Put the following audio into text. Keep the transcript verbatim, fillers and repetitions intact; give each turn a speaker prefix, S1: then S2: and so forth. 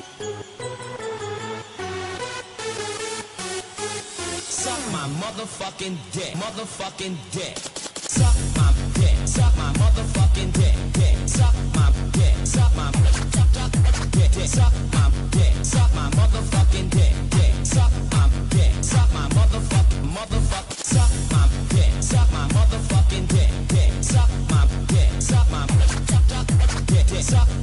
S1: Suck my motherfucking dick, motherfucking dick. Suck my dick, suck my motherfucking dick, dick. Suck my dick, suck my dick, dick. Suck my dick, suck my motherfucking dick, dick. Suck my dick, suck my motherfucking motherfucker. Suck my dick, suck my motherfucking dick, dick. Suck my dick, suck my dick, dick. Suck